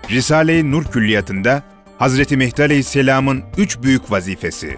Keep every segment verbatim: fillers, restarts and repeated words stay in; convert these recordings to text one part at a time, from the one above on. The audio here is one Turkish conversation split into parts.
Risale-i Nur Külliyatı'nda Hazreti Mehdi Aleyhisselam'ın üç büyük vazifesi.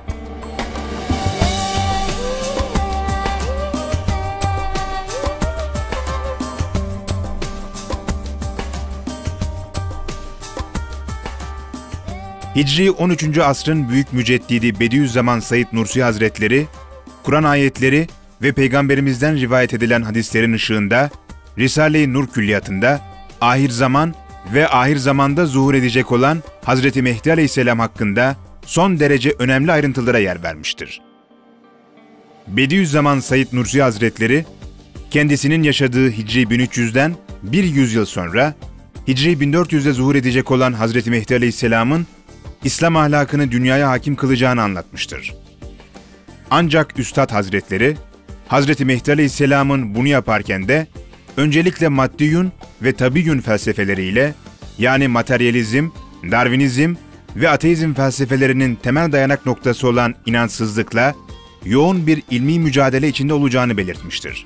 Hicri on üçüncü asrın büyük müceddidi Bediüzzaman Said Nursi Hazretleri, Kur'an ayetleri ve Peygamberimizden rivayet edilen hadislerin ışığında Risale-i Nur Külliyatı'nda ahir zaman ve ahir zamanda zuhur edecek olan Hazreti Mehdi Aleyhisselam hakkında son derece önemli ayrıntılara yer vermiştir. Bediüzzaman Said Nursi Hazretleri, kendisinin yaşadığı Hicri bin üç yüzden bir yüzyıl sonra Hicri bin dört yüzde zuhur edecek olan Hazreti Mehdi Aleyhisselam'ın İslam ahlakını dünyaya hakim kılacağını anlatmıştır. Ancak Üstad Hazretleri, Hazreti Mehdi Aleyhisselam'ın bunu yaparken de öncelikle maddiyun ve tabiyun felsefeleriyle, yani materyalizm, Darwinizm ve ateizm felsefelerinin temel dayanak noktası olan inançsızlıkla yoğun bir ilmi mücadele içinde olacağını belirtmiştir.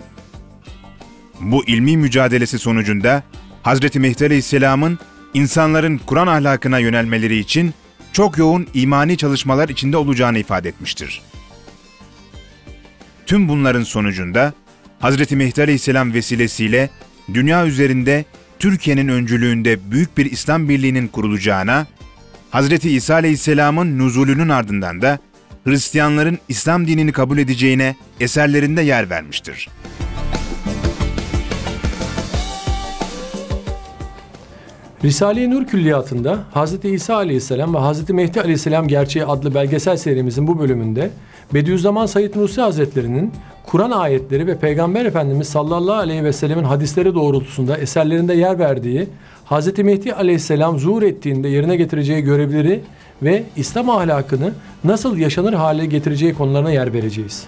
Bu ilmi mücadelesi sonucunda Hazreti Mehdi Aleyhisselam'ın insanların Kur'an ahlakına yönelmeleri için çok yoğun imani çalışmalar içinde olacağını ifade etmiştir. Tüm bunların sonucunda Hazreti Mehdi Aleyhisselam vesilesiyle dünya üzerinde Türkiye'nin öncülüğünde büyük bir İslam birliğinin kurulacağına, Hazreti İsa Aleyhisselam'ın nuzulünün ardından da Hristiyanların İslam dinini kabul edeceğine eserlerinde yer vermiştir. Risale-i Nur Külliyatı'nda Hazreti İsa Aleyhisselam ve Hazreti Mehdi Aleyhisselam Gerçeği adlı belgesel serimizin bu bölümünde Bediüzzaman Said Nursi Hazretleri'nin Kur'an ayetleri ve Peygamber Efendimiz sallallahu aleyhi ve sellemin hadisleri doğrultusunda eserlerinde yer verdiği, Hazreti Mehdi Aleyhisselam zuhur ettiğinde yerine getireceği görevleri ve İslam ahlakını nasıl yaşanır hale getireceği konularına yer vereceğiz.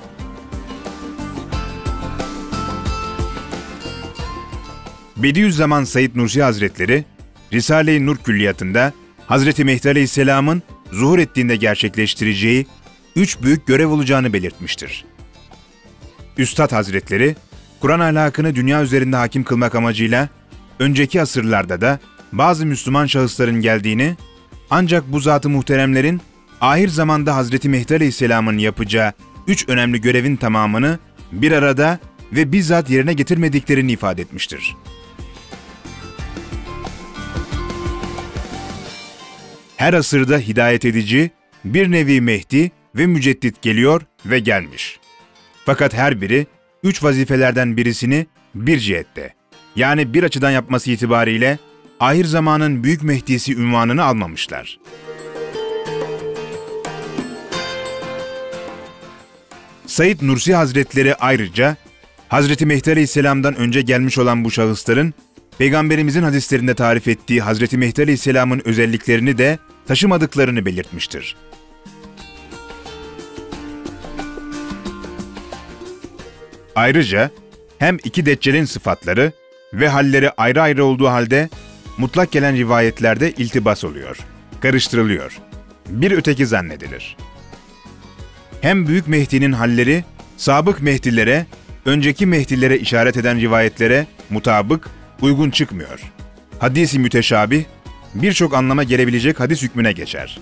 Bediüzzaman Said Nursi Hazretleri, Risale-i Nur Külliyatı'nda Hazreti Mehdi Aleyhisselam'ın zuhur ettiğinde gerçekleştireceği üç büyük görev olacağını belirtmiştir. Üstad Hazretleri, Kur'an ahlakını dünya üzerinde hakim kılmak amacıyla önceki asırlarda da bazı Müslüman şahısların geldiğini, ancak bu zat-ı muhteremlerin ahir zamanda Hazreti Mehdi Aleyhisselam'ın yapacağı üç önemli görevin tamamını bir arada ve bizzat yerine getirmediklerini ifade etmiştir. Her asırda hidayet edici bir nevi Mehdi ve müceddit geliyor ve gelmiş. Fakat her biri üç vazifelerden birisini bir cihette, yani bir açıdan yapması itibariyle ahir zamanın büyük Mehdisi unvanını almamışlar. Said Nursi Hazretleri ayrıca Hazreti Mehdi Aleyhisselam'dan önce gelmiş olan bu şahısların Peygamberimizin hadislerinde tarif ettiği Hazreti Mehdi Aleyhisselam'ın özelliklerini de taşımadıklarını belirtmiştir. Ayrıca hem iki deccalin sıfatları ve halleri ayrı ayrı olduğu halde mutlak gelen rivayetlerde iltibas oluyor, karıştırılıyor, bir öteki zannedilir. Hem Büyük Mehdi'nin halleri sabık Mehdilere, önceki Mehdilere işaret eden rivayetlere mutabık, uygun çıkmıyor. Hadis-i müteşabih, birçok anlama gelebilecek hadis hükmüne geçer.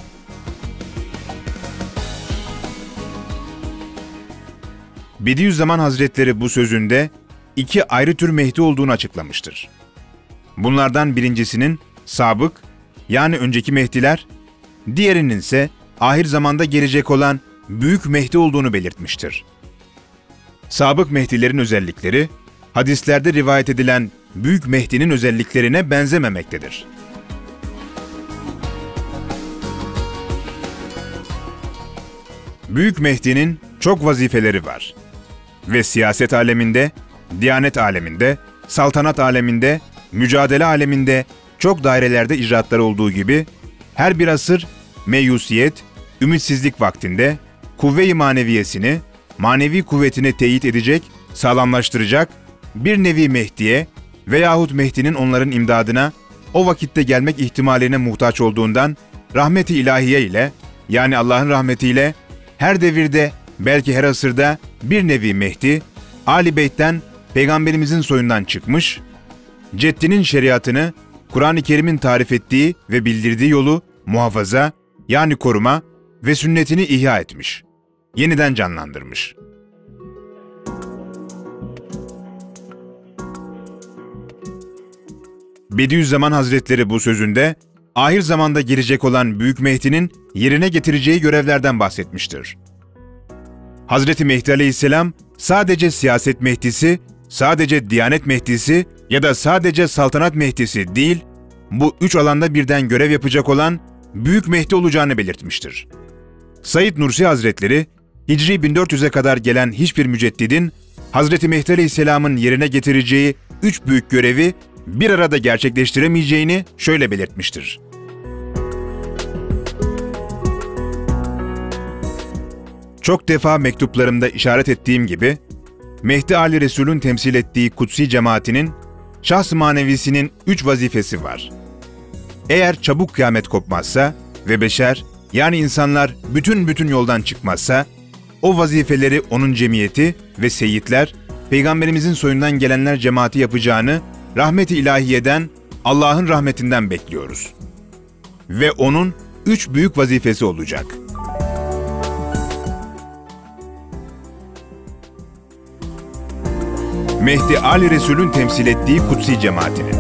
Bediüzzaman Hazretleri bu sözünde iki ayrı tür Mehdi olduğunu açıklamıştır. Bunlardan birincisinin sabık, yani önceki Mehdiler, diğerinin ise ahir zamanda gelecek olan Büyük Mehdi olduğunu belirtmiştir. Sabık Mehdilerin özellikleri, hadislerde rivayet edilen Büyük Mehdi'nin özelliklerine benzememektedir. Büyük Mehdi'nin çok vazifeleri var ve siyaset aleminde, diyanet aleminde, saltanat aleminde, mücadele aleminde çok dairelerde icraatları olduğu gibi her bir asır meyusiyet, ümitsizlik vaktinde kuvve-i maneviyesini, manevi kuvvetini teyit edecek, sağlamlaştıracak bir nevi Mehdi'ye veyahut Mehdi'nin onların imdadına o vakitte gelmek ihtimaline muhtaç olduğundan rahmet-i ilahiye ile, yani Allah'ın rahmetiyle her devirde, belki her asırda bir nevi Mehdi, Ali Beyt'ten Peygamberimizin soyundan çıkmış, ceddinin şeriatını Kur'an-ı Kerim'in tarif ettiği ve bildirdiği yolu muhafaza, yani koruma ve sünnetini ihya etmiş, yeniden canlandırmış. Bediüzzaman Hazretleri bu sözünde, ahir zamanda gelecek olan Büyük Mehdi'nin yerine getireceği görevlerden bahsetmiştir. Hazreti Mehdi Aleyhisselam sadece siyaset Mehdisi, sadece Diyanet Mehdisi ya da sadece Saltanat Mehdisi değil, bu üç alanda birden görev yapacak olan Büyük Mehdi olacağını belirtmiştir. Said Nursi Hazretleri, Hicri bin dört yüze kadar gelen hiçbir müceddidin, Hazreti Mehdi Aleyhisselam'ın yerine getireceği üç büyük görevi bir arada gerçekleştiremeyeceğini şöyle belirtmiştir. Çok defa mektuplarımda işaret ettiğim gibi, Mehdi Ali Resul'ün temsil ettiği kutsi cemaatinin, şahs-ı manevisinin üç vazifesi var. Eğer çabuk kıyamet kopmazsa ve beşer, yani insanlar bütün bütün yoldan çıkmazsa, o vazifeleri onun cemiyeti ve seyitler, Peygamberimizin soyundan gelenler cemaati yapacağını, rahmet-i ilahiyeden, Allah'ın rahmetinden bekliyoruz. Ve onun üç büyük vazifesi olacak. Mehdi Ali Resul'ün temsil ettiği kutsi cemaatinin.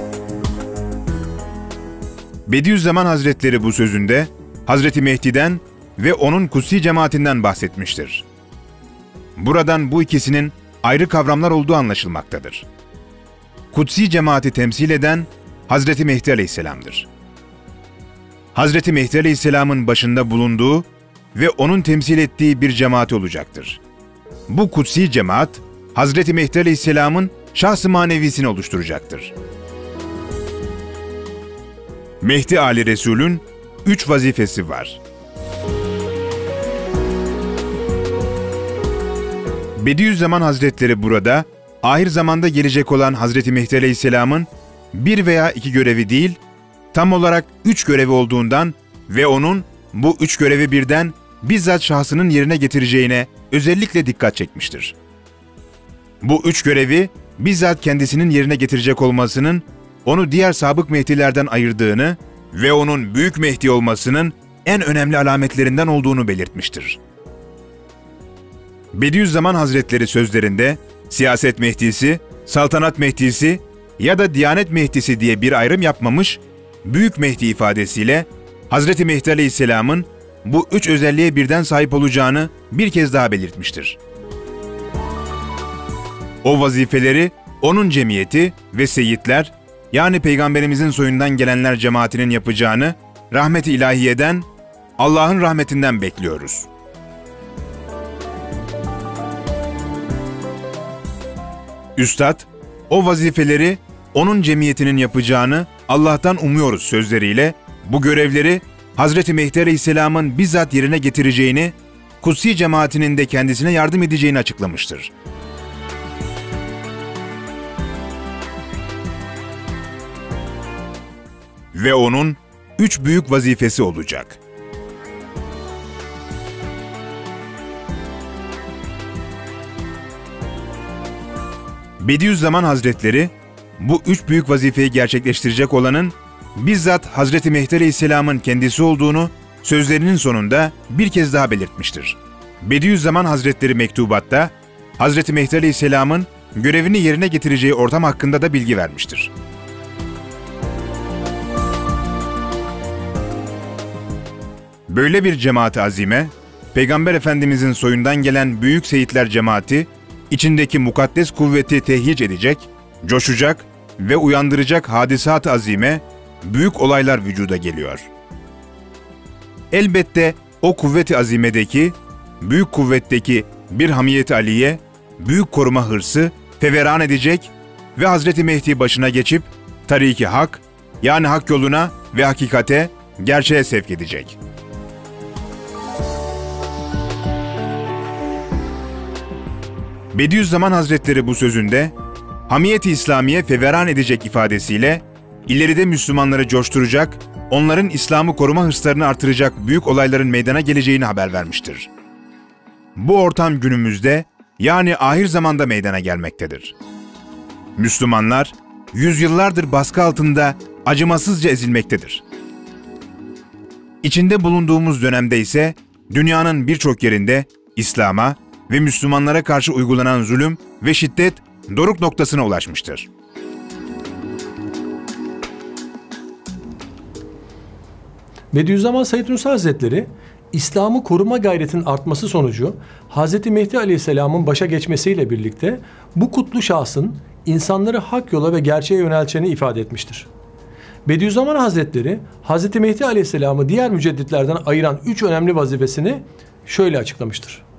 Bediüzzaman Hazretleri bu sözünde, Hazreti Mehdi'den ve onun kutsi cemaatinden bahsetmiştir. Buradan bu ikisinin ayrı kavramlar olduğu anlaşılmaktadır. Kutsi cemaati temsil eden Hazreti Mehdi Aleyhisselam'dır. Hazreti Mehdi Aleyhisselam'ın başında bulunduğu ve onun temsil ettiği bir cemaati olacaktır. Bu kutsi cemaat, Hazreti Mehdi Aleyhisselam'ın şahs-ı manevisini oluşturacaktır. Mehdi Ali Resul'ün üç vazifesi var. Bediüzzaman Hazretleri burada, ahir zamanda gelecek olan Hazreti Mehdi Aleyhisselam'ın bir veya iki görevi değil, tam olarak üç görevi olduğundan ve onun bu üç görevi birden bizzat şahsının yerine getireceğine özellikle dikkat çekmiştir. Bu üç görevi bizzat kendisinin yerine getirecek olmasının onu diğer sabık Mehdilerden ayırdığını ve onun Büyük Mehdi olmasının en önemli alametlerinden olduğunu belirtmiştir. Bediüzzaman Hazretleri sözlerinde siyaset Mehdisi, saltanat Mehdisi ya da Diyanet Mehdisi diye bir ayrım yapmamış, Büyük Mehdi ifadesiyle Hazreti Mehdi Aleyhisselam'ın bu üç özelliğe birden sahip olacağını bir kez daha belirtmiştir. O vazifeleri onun cemiyeti ve seyitler, yani Peygamberimizin soyundan gelenler cemaatinin yapacağını rahmet-i ilahiyeden, Allah'ın rahmetinden bekliyoruz. Üstad, o vazifeleri onun cemiyetinin yapacağını Allah'tan umuyoruz sözleriyle bu görevleri Hazreti Mehdi Aleyhisselam'ın bizzat yerine getireceğini, kutsi cemaatinin de kendisine yardım edeceğini açıklamıştır. Ve onun üç büyük vazifesi olacak. Bediüzzaman Hazretleri, bu üç büyük vazifeyi gerçekleştirecek olanın bizzat Hazreti Mehdi Aleyhisselam'ın kendisi olduğunu sözlerinin sonunda bir kez daha belirtmiştir. Bediüzzaman Hazretleri mektubatta, Hazreti Mehdi Aleyhisselam'ın görevini yerine getireceği ortam hakkında da bilgi vermiştir. Böyle bir cemaat-i azime, Peygamber Efendimizin soyundan gelen büyük seyitler cemaati, içindeki mukaddes kuvveti tehyic edecek, coşacak ve uyandıracak hadisat-ı azime, büyük olaylar vücuda geliyor. Elbette o kuvvet-i azimedeki, büyük kuvvetteki bir hamiyet-i aliye, büyük koruma hırsı feveran edecek ve Hazreti Mehdi başına geçip tarik-i hak, yani hak yoluna ve hakikate, gerçeğe sevk edecek. Bediüzzaman Hazretleri bu sözünde, hamiyet-i İslamiye feveran edecek ifadesiyle, ileride Müslümanları coşturacak, onların İslam'ı koruma hırslarını artıracak büyük olayların meydana geleceğini haber vermiştir. Bu ortam günümüzde, yani ahir zamanda meydana gelmektedir. Müslümanlar, yüzyıllardır baskı altında acımasızca ezilmektedir. İçinde bulunduğumuz dönemde ise dünyanın birçok yerinde İslam'a ve Müslümanlara karşı uygulanan zulüm ve şiddet doruk noktasına ulaşmıştır. Bediüzzaman Said Nursi Hazretleri, İslam'ı koruma gayretinin artması sonucu Hz. Mehdi Aleyhisselam'ın başa geçmesiyle birlikte bu kutlu şahsın insanları hak yola ve gerçeğe yönelteceğini ifade etmiştir. Bediüzzaman Hazretleri, Hz. Mehdi Aleyhisselam'ı diğer mücedditlerden ayıran üç önemli vazifesini şöyle açıklamıştır.